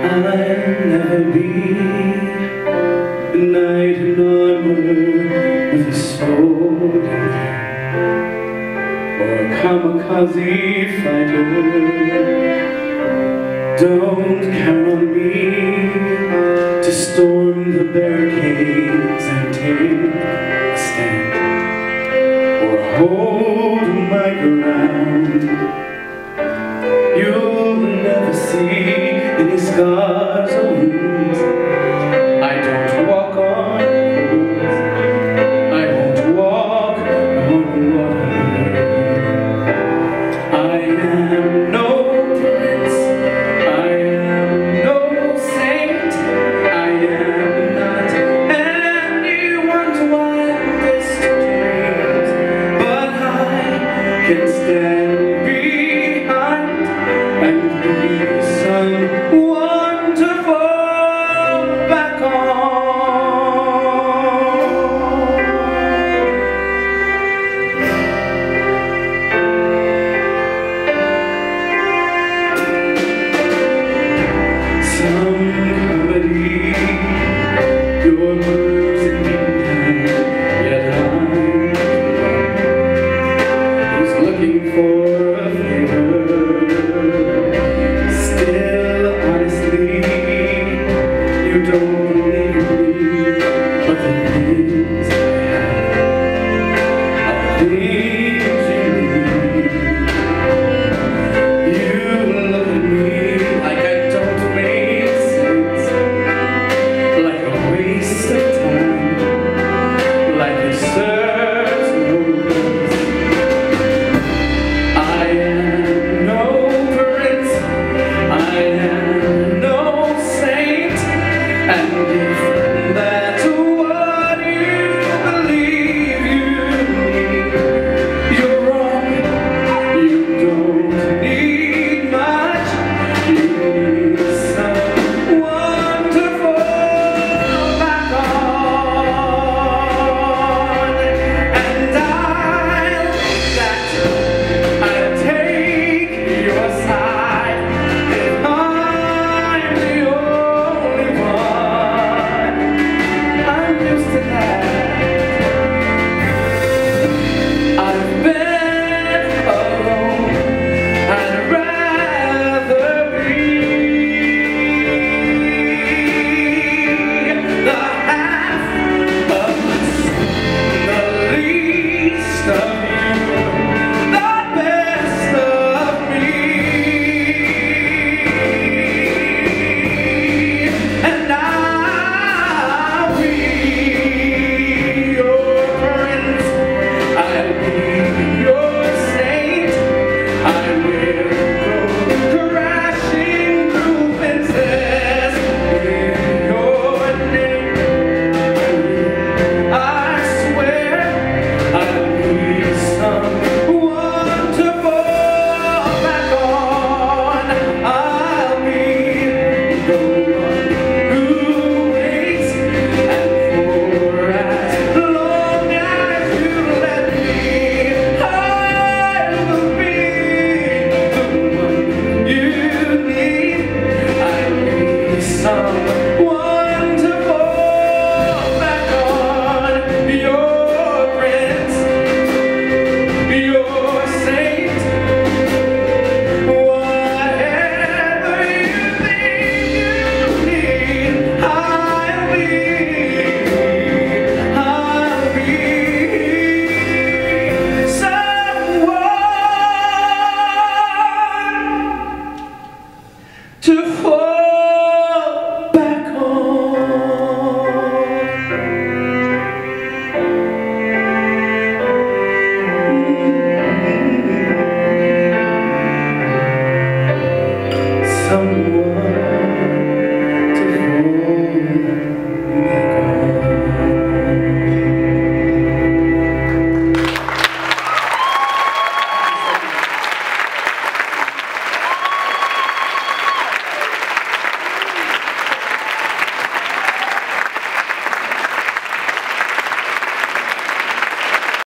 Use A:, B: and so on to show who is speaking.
A: never be a knight in armor with a sword or a kamikaze fighter. Don't count on me to storm the barricades and take a stand or hold my ground. You'll never see any scars or wounds. I don't walk on coals. I won't walk on water. I am no prince. I am no saint. I am not anyone's wildest dreams. But I can stand behind and be someone to fall back on. Some comedy, your words in meantime, yet I'm who's looking for a favor. Still, honestly, you don't believe me, but the things I have are things you need. You look at me like I don't make sense, like a waste of time, like it serves no purpose. I am no prince, I am no saint, and if that's what you believe you need, you're wrong. You don't need much, you need someone to fall back on. And I'll take your side if I'm the only one. I'm used to that. I've been alone. I'd rather be the half of us, the least of you, the best of me. And I'll be your prince, I'll be your saint. I will go crashing through fences in your name. I swear I'll be someone to fall back on. I'll be the one who waits, and for as long as you let me, I will be the one you need. I'll be someone to fall back on. Your prince, your saint, whatever you think you need, I'll be someone to